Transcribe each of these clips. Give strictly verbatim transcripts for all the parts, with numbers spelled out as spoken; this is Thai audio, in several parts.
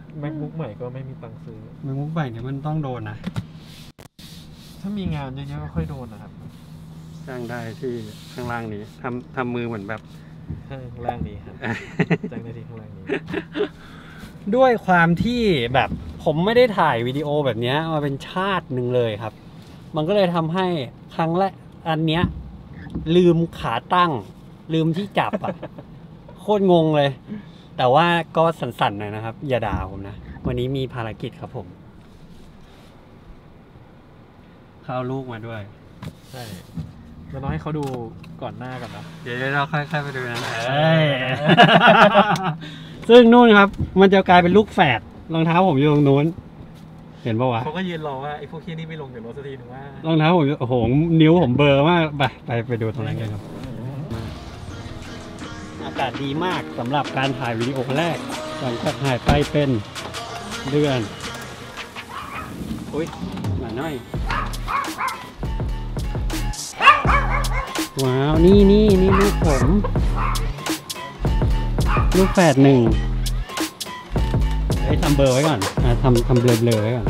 MacBook ใหม่ก็ไม่มีตังค์ซื้อ MacBook ใหม่เนี่ยมันต้องโดนนะถ้ามีงานเยอะๆก็ค่อยโดนนะครับจ้างได้ที่ข้างล่างนี้ทำทำมือเหมือนแบบข้างล่างนี้ครับจ้างได้ที่ข้างล่างนี้ด้วยความที่แบบผมไม่ได้ถ่ายวิดีโอแบบนี้มาเป็นชาติหนึ่งเลยครับมันก็เลยทำให้ครั้งแรกอันเนี้ยลืมขาตั้งลืมที่จับอ่ะ โคตรงงเลย แต่ว่าก็สั่นๆหน่อยนะครับอย่าด่าผมนะวันนี้มีภารกิจครับผมเขาเอาลูกมาด้วยใช่เราต้องให้เขาดูก่อนหน้าก่อนนะเดี๋ยวเราค่อยๆไปดูนะซึ่งนู่นครับมันจะกลายเป็นลูกแฝดรองเท้าผมอยู่ตรงนู้นเห็นปะวะเขาก็ยืนรอว่าไอ้พวกที่นี่ไม่ลงจากรถสักทีนึงว่ารองเท้าผมโอ้โหนิ้วผมเบลอมากไปไปไปดูตรงนั้นกันครับอากาศดีมากสำหรับการถ่ายวิดีโอแรกหลังจากถ่ายไปเป็นเดือนอุ้ยหมาน้อยว้าวนี่นี่นี่ลูกผมลูกแฝดหนึ่งให้ทำเบอร์ไว้ก่อนอ่ะทำทำเบลอเบลอไว้ก่อน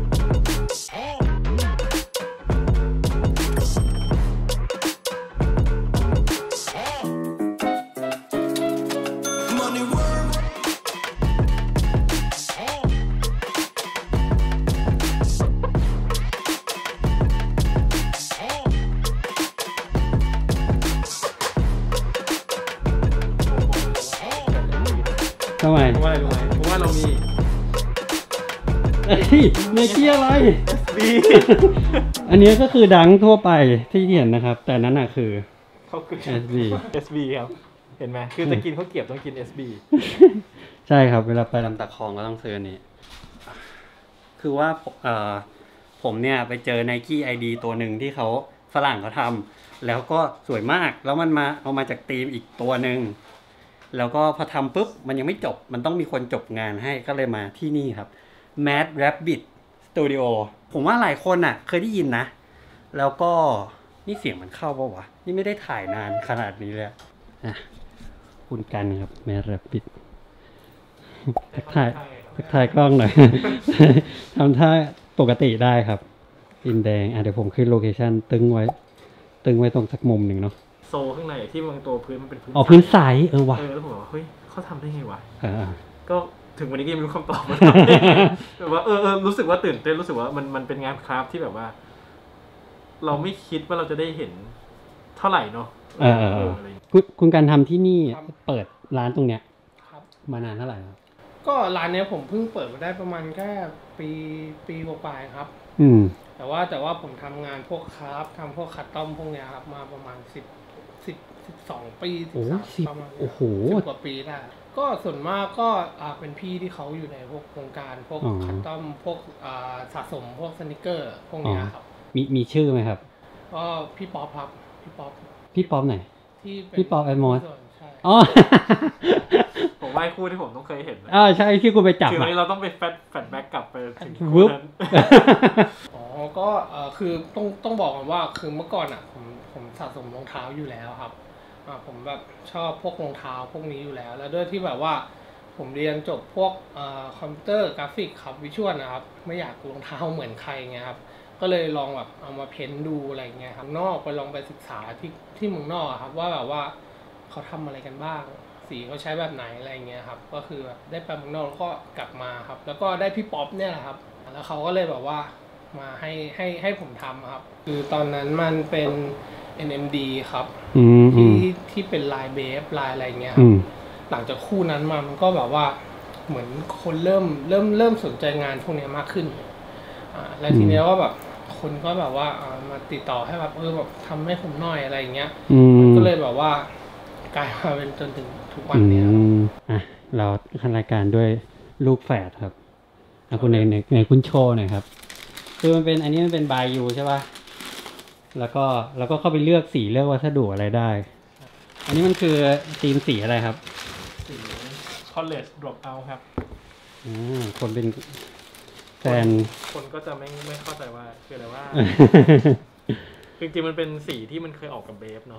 ทำไมเพราะว่าอะไรรู้ไหมเพราะว่าเรามีเฮ้ยเนกี้อะไร เอส บี อันนี้ก็คือดังทั่วไปที่เห็นนะครับแต่นั้นน่ะคือเขาคือเอส บีเอส บี ครับเห็นไหมคือจะกินข้าวเกรี๊ยวต้องกิน เอส บีใช่ครับเวลาไปลำตะคองก็ต้องซื้ออันนี้คือว่าเอ่อผมเนี่ยไปเจอ Nike ไอ ดี ตัวหนึ่งที่เขาฝรั่งเขาทำแล้วก็สวยมากแล้วมันมาเอามาจากทีมอีกตัวหนึ่งแล้วก็พอทำปุ๊บมันยังไม่จบมันต้องมีคนจบงานให้ก็เลยมาที่นี่ครับ Mad Rabbit Studio ผมว่าหลายคนน่ะเคยได้ยินนะแล้วก็นี่เสียงมันเข้าป่าววะนี่ไม่ได้ถ่ายนานขนาดนี้เลยอ่ะคุณกันครับ Mad Rabbit ทักทายทักทายกล้องหน่อย ทำท่าปกติได้ครับอินแดงอ่ะเดี๋ยวผมขึ้นโลเคชั่นตึงไว้ตึงไว้ตรงสักมุมหนึ่งเนาะโซข้างในที่บางตัวพื้นมันเป็นพื้นอ๋อพื้นใสเออวะเออแล้วผมว่าเฮ้ยเขาทำได้ไงวะอ่าก็ถึงวันนี้ก็ยังไม่รู้คำตอบว่าทำได้แบบว่าเออเออรู้สึกว่าตื่นเต้นรู้สึกว่ามันมันเป็นงานคราฟที่แบบว่าเราไม่คิดว่าเราจะได้เห็นเท่าไหร่เนาะเออเออคุณคุณการทำที่นี่เปิดร้านตรงเนี้ยมานานเท่าไหร่ครับก็ร้านนี้ผมเพิ่งเปิดมาได้ประมาณแค่ปีปีกว่าๆครับอืมแต่ว่าแต่ว่าผมทำงานพวกคราฟทำพวกคัสตอมพวกเนี้ยครับมาประมาณสิบสิบสิบสองปีสิบสามประมาณโอ้โหสิบกว่าปีได้ก็ส่วนมากก็อ่าเป็นพี่ที่เขาอยู่ในพวกโครงการพวกคัสตอมพวกอ่าสะสมพวกสนิเกอร์พวกเนี้ยครับมีมีชื่อไหมครับก็พี่ป๊อปครับพี่ป๊อปพี่ป๊อปไหนที่พี่ป๊อปไอมอสอ๋อผมว่าคู่ที่ผมต้องเคยเห็นอ่าใช่ที่คุณไปจับคือเราต้องไปแฟลชแฟลชแบ็กกลับไปถึงคู่นั้นอ๋อก็เออคือต้องต้องบอกก่อนว่าคือเมื่อก่อนอ่ะผมผมสะสมรองเท้าอยู่แล้วครับอ่าผมแบบชอบพวกรองเท้าพวกนี้อยู่แล้วแล้วด้วยที่แบบว่าผมเรียนจบพวกอ่าคอมพิวเตอร์กราฟิกครับวิชวลนะครับไม่อยากรองเท้าเหมือนใครไงครับก็เลยลองแบบเอามาเพ้นดูอะไรเงี้ยครับนอกไปลองไปศึกษาที่ที่เมืองนอกครับว่าแบบว่าเขาทำอะไรกันบ้างสีเขาใช้แบบไหนอะไรเงี้ยครับก็คือแบบได้ไปเมืองนอกแล้วก็กลับมาครับแล้วก็ได้พี่ป๊อปเนี่ยแหละครับแล้วเขาก็เลยแบบว่ามาให้ให้ให้ผมทำครับคือตอนนั้นมันเป็น เอ็น เอ็ม ดี ครับที่ที่เป็นลายเบฟลายอะไรเงี้ยหลังจากคู่นั้นมามันก็แบบว่าเหมือนคนเริ่มเริ่มเริ่มสนใจงานพวกนี้มากขึ้นอ่าแล้วทีนี้ว่าแบบคนก็แบบว่ามาติดต่อให้แบบเออแบบทำให้ผมหน่อยอะไรเงี้ยก็เลยแบบว่ากลายมาเป็นจนถึงทุกวันนี้อ่ะเราคันรายการด้วยลูกแฝดครับอ่ะคุณในในในคุณโชว์หน่อยครับคือมันเป็นอันนี้มันเป็นบายยูใช่ป่ะแล้วก็แล้วก็เข้าไปเลือกสีเลือกวัสดุอะไรได้อันนี้มันคือธีมสีอะไรครับสี College Dropout ครับอืมคนเป็นแฟนคนก็จะไม่ไม่เข้าใจว่าคืออะไรว่าจริงๆมันเป็นสีที่มันเคยออกกับเบฟเนาะ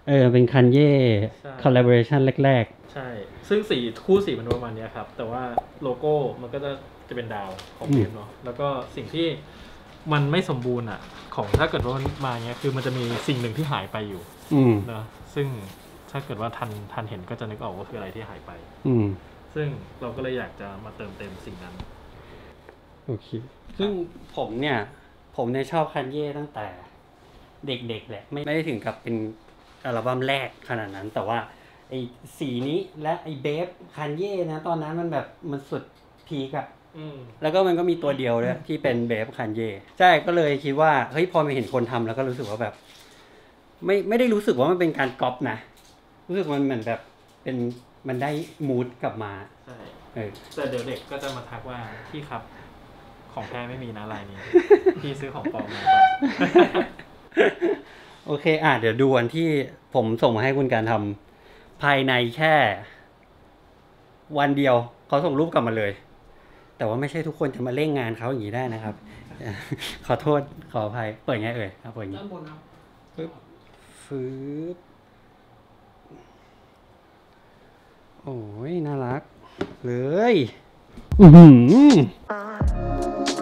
เออเป็นคันเย่ใช่คอลลาบอเรชันแรกใช่ ซึ่งสีคู่สีมันประมาณเนี้ยครับ แต่ว่าโลโก้มันก็จะจะเป็นดาวของเบฟเนาะแล้วก็สิ่งที่มันไม่สมบูรณ์อ่ะ ของถ้าเกิดว่ามันมาเนี้ยคือมันจะมีสิ่งหนึ่งที่หายไปอยู่ๆอืมเนาะซึ่งถ้าเกิดว่าทันทันเห็นก็จะนึกออกว่าคืออะไรที่หายไปอืมซึ่งเราก็เลยอยากจะมาเติมเต็มสิ่งนั้นโอเค ซึ่งผมเนี่ย ผมเนี่ยชอบคันเย่ตั้งแต่เด็กๆแหละ ไม่ไม่ได้ถึงกับเป็นอัลบั้มแรกขนาดนั้น แต่ว่าไอ้สีนี้และไอ้เบฟคันเย่นะ ตอนนั้นมันแบบมันสุดพีกอะอืมแล้วก็มันก็มีตัวเดียวด้วยที่เป็นเบฟคันเย่ใช่ก็เลยคิดว่าเฮ้ยพอมาเห็นคนทำแล้วก็รู้สึกว่าแบบ ไม่ไม่ได้รู้สึกว่ามันเป็นการก๊อปนะ รู้สึกมันเหมือนแบบเป็นมันได้มูดกลับมาใช่เออแต่เดี๋ยวเด็กก็จะมาทักว่าพี่ครับ ของแท้ไม่มีนะลายนี้ พี่ซื้อของปลอมมาก่อนโอเค อ่ะ เดี๋ยวดูวันที่ผมส่งมาให้คุณการทำภายในแค่ วันเดียวเขาส่งรูปกลับมาเลย แต่ว่าไม่ใช่ทุกคนจะมาเร่งงานเขาอย่างนี้ได้นะครับ ขอโทษขออภัยเปิดไงเอ่ยครับเปิดอย่างนี้ด้านบนครับปึ๊บฟืบโอ้ยน่ารัก เลย อือหือ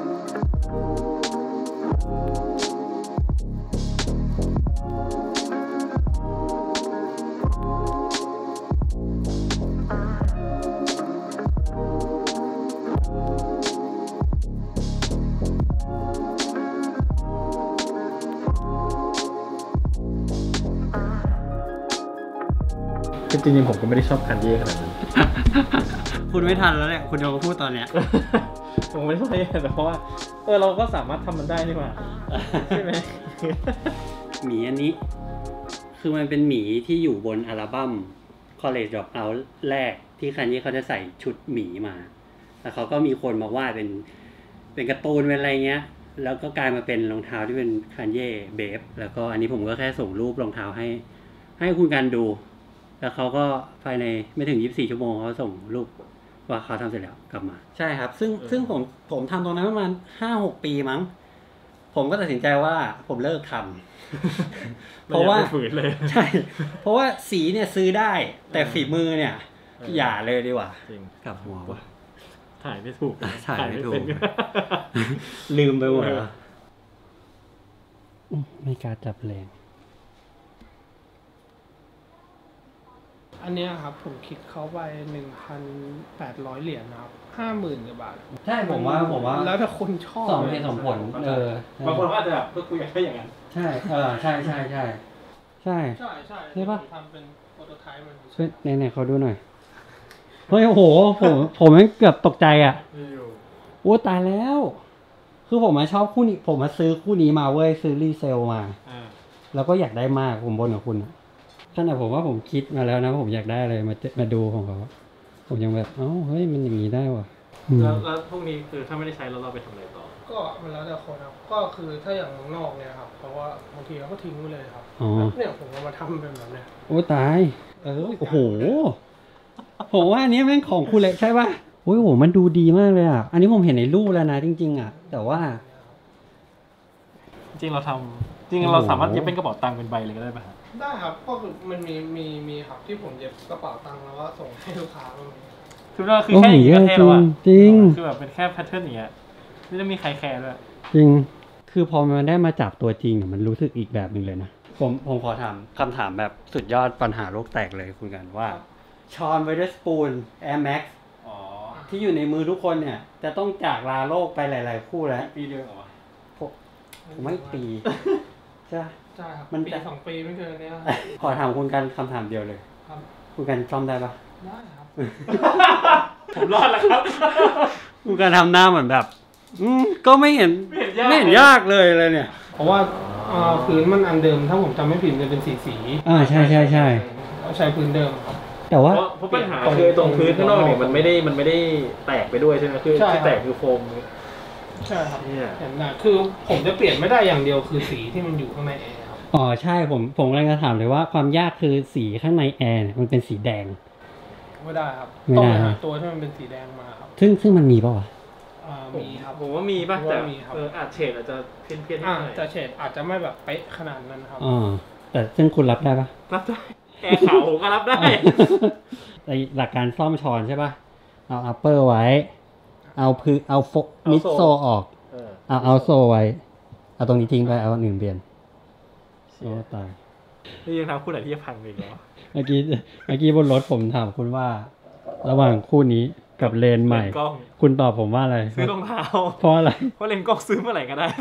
จริงๆผมก็ไม่ได้ชอบคันเย่ขนาดนั้นคุณไม่ทันแล้วเนี่ย คุณจะมาพูดตอนเนี้ยผมไม่ได้ชอบคันเย่แต่เพราะว่าเออเราก็สามารถทำมันได้นี่หว่าใช่ไหมหมีอันนี้ คือมันเป็นหมีที่อยู่บนอัลบั้ม College Dropout แรกที่คันนี้เขาจะใส่ชุดหมีมา แล้วเขาก็มีคนมาวาดเป็นเป็นการ์ตูนเป็นอะไรเงี้ย แล้วก็กลายมาเป็นรองเท้าที่เป็นคันเย่เบฟแล้วก็อันนี้ผมก็แค่ส่งรูปรองเท้าให้ ให้คุณกันดู แล้วเขาก็ภายในไม่ถึงยี่สิบสี่ชั่วโมงเขาส่งรูปว่าเขาทำเสร็จแล้วกลับมา ใช่ครับ ซึ่งซึ่งผมผมทำตรงนั้นประมาณห้าหกปีมั้ง ผมก็ตัดสินใจว่าผมเลิกทำ เพราะว่าไม่ฝืนเลยใช่ เพราะว่าสีเนี่ยซื้อได้ แต่ฝีมือเนี่ยเอออย่าเลยดีกว่าจริงกลับหัวว่ะถ่ายไม่ถูกถ่ายไม่ถูกเป็นลืมไปหมดเออแล้วไม่กล้าจับแรงอันเนี้ยครับผมคิดเขาไปหนึ่งพันแปดร้อยเหรียญนะครับห้าหมื่นกว่าบาทใช่ผมว่าผมว่าแล้วแต่คนชอบสมเหตุสมผล เออบางคนก็อาจจะแบบเพื่อคุยกันแค่อย่างนั้นใช่ เออ ใช่ใช่ใช่ใช่ใช่ใช่ใช่ปะผมทำเป็นโปรโตไทป์มันช่วยไหนๆเขาดูหน่อย เฮ้ยโอ้โห ผมผมแม่งเกือบตกใจอ่ะอยู่โอ้ตายแล้ว คือผมมาชอบคู่นี้ ผมมาซื้อคู่นี้มาเว้ย ซื้อรีเซลมาอ่าแล้วก็อยากได้มาก ผมบนกับคุณอะขนาดผมว่าผมคิดมาแล้วนะว่าผมอยากได้อะไรมาเจมาดูของเขา ผมยังแบบเอ้าเฮ้ยมันอย่างนี้ได้ว่ะอืมแล้วแล้วพวกนี้คือถ้าไม่ได้ใช้แล้วเราไปทำอะไรต่อก็มันแล้วแต่คนครับ ก็คือถ้าอย่างเมืองนอกเนี่ยครับเพราะว่าบางทีเขาก็ทิ้งไปเลยครับอ๋อเนี่ยผมเอามาทำเป็นแบบเนี้ยโอ้ตาย เออ โอ้โห ผมว่าอันนี้แม่งของคุณเลยใช่ป่ะโอ้ยโหมันดูดีมากเลยอ่ะ อันนี้ผมเห็นในรูปแล้วนะจริงๆอ่ะ แต่ว่าจริงๆเราทำจริงๆเราสามารถเย็บเป็นกระเป๋าตังค์เป็นใบเลยก็ได้ป่ะฮะได้ครับ ก็คือมันมีมีมีครับที่ผมเย็บกระเป๋าตังค์แล้วก็ส่งให้ลูกค้ามันคือว่าคือแค่อย่างนี้ก็เท่แล้วอะจริงคือแบบเป็นแค่แพทเทิร์นอย่างเงี้ยไม่ได้มีใครแคร์ด้วยจริง คือพอมันได้มาจับตัวจริงอะมันรู้สึกอีกแบบหนึ่งเลยนะ ผมผมขอถามคำถามแบบสุดยอดปัญหาโลกแตกเลยคุณกันว่า ชอนไวเดอร์สปูน Air Max อ๋อที่อยู่ในมือทุกคนเนี่ย จะต้องจากลาโลกไปหลาย ๆ คู่แล้วปีเดียวเหรอวะผมผมไม่ปี ใช่ปะใช่ครับมันปีจะสองปีไม่เกินเนี้ยขอถามคุณกันคำถามเดียวเลยครับคุณกันซ่อมได้ปะได้ครับผมรอดแล้วครับคุณกันทำหน้าเหมือนแบบ อืมก็ไม่เห็นไม่เห็นยากไม่เห็นยากเลยเลยเนี่ยเพราะว่าเอ่อพื้นมันอันเดิมถ้าผมจำไม่ผิดมันจะเป็นสีสีอ่าใช่ใช่ใช่เราใช้พื้นเดิมครับแต่ว่าเพราะเพราะปัญหาคือตรงพื้นข้างนอกเนี่ยมันไม่ได้มันไม่ได้แตกไปด้วยใช่ไหมคือใช่ครับที่แตกคือโฟมใช่ครับเนี่ยเห็นนะคือผมจะเปลี่ยนไม่ได้อย่างเดียวคือสีที่มันอยู่ข้างในแอร์ครับอ๋อใช่ผมผมกำลังจะถามเลยว่าความยากคือสีข้างในแอร์เนี่ยมันเป็นสีแดงไม่ได้ครับไม่ต้องได้ไปหาฮะตัวที่มันเป็นสีแดงมาครับซึ่งซึ่งมันมีป่าวะอ่าผมมีครับผมว่ามีป่ะผมว่าแต่มีครับเอออาจเฉดอาจจะเพี้ยนเพี้ยนๆนิดอ่าหน่อยจะเฉดอาจจะไม่แบบเป๊ะขนาดนั้นครับอ๋อแต่ซึ่งคุณรับได้ปะรับได้แอร์ขาวผมก็รับได้ไอหลักการซ่อมช้อนใช่ปะเอาอัปเปอร์ไว้ เอาพื้นเอาโฟมิดโซออกเออเอาเอาโซไว้ เอาตรงนี้ทิ้งไปเอาอันอื่นเปลี่ยนโอ้ตายนี่ยังทำคู่ไหนที่จะพังอีกเหรอเมื่อกี้เมื่อกี้บนรถผมถามคุณว่า ระหว่างคู่นี้กับเลนใหม่เลนกล้องคุณตอบผมว่าอะไรซื้อรองเท้าเพราะอะไรเพราะเลนส์กล้องซื้อเมื่อไหร่ก็ได้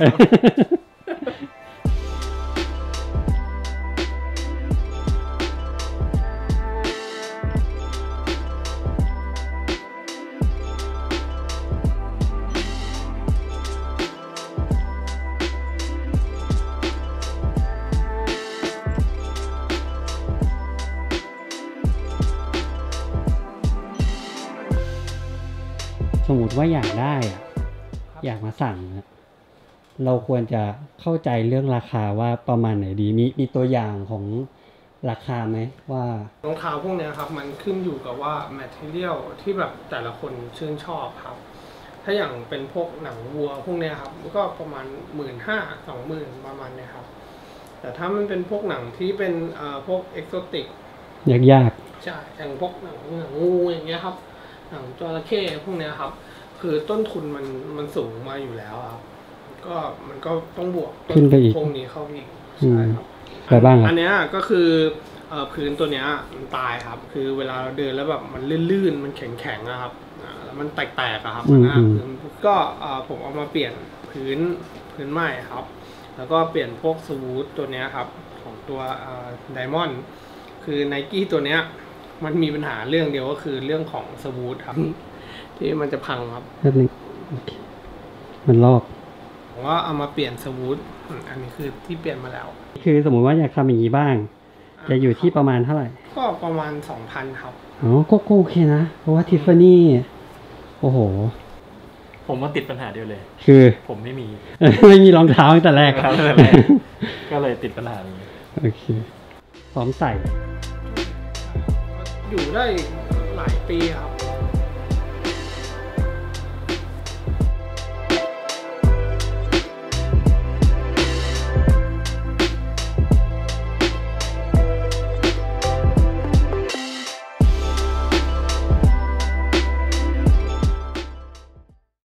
สมมติว่าอยากได้อะอยากมาสั่งนะเราควรจะเข้าใจเรื่องราคาว่าประมาณไหนดีมีมีตัวอย่างของราคาไหมว่ารองเท้าพวกเนี้ยครับมันขึ้นอยู่กับว่า material ที่แบบแต่ละคนชื่นชอบครับ ถ้าอย่างเป็นพวกหนังวัวพวกเนี้ยครับก็ประมาณหมื่นห้าสองหมื่นประมาณเนี้ยครับแต่ถ้ามันเป็นพวกหนังที่เป็นเอ่อพวกเอกโซติกยากยากใช่อย่างพวกหนังหนังงูอย่างเงี้ยครับหนังจระเข้พวกเนี้ยครับคือต้นทุนมันมันสูงมาอยู่แล้วครับก็มันก็ต้องบวกต้นทุนพวกนี้เข้าไปอีกใช่ครับไปบ้างอ่ะอันเนี้ยก็คือเอ่อพื้นตัวเนี้ยมันตายครับคือเวลาเราเดินแล้วแบบมันลื่นๆมันแข็งๆอะครับอ่าแล้วมันแตกๆอะครับหน้าพื้นก็เอ่อผมเอามาเปลี่ยนพื้นพื้นใหม่ครับ แล้วก็เปลี่ยนพวกสวูทตัวเนี้ยครับของตัวไดมอนด์คือไนกี้ตัวเนี้ยมันมีปัญหาเรื่องเดียวก็คือเรื่องของสวูทครับ ที่มันจะพังครับแป๊บนึงโอเคมันลอกผมว่าเอามาเปลี่ยนสวูทอืมอันนี้คือที่เปลี่ยนมาแล้วคือสมมุติว่าอยากทำอย่างนี้บ้าง จะอยู่ที่ประมาณเท่าไหร่ก็ประมาณสองพันครับอ๋อก็ก็โอเคนะ เพราะว่าทิฟฟานี่โอ้โหผมมาติดปัญหาเดียวเลยคือผมไม่มีไม่มีรองเท้าตั้งแต่แรกครับตั้งแต่แรก ก็เลยติดปัญหานี้โอเคพร้อมใส่อยู่ได้หลายปีครับ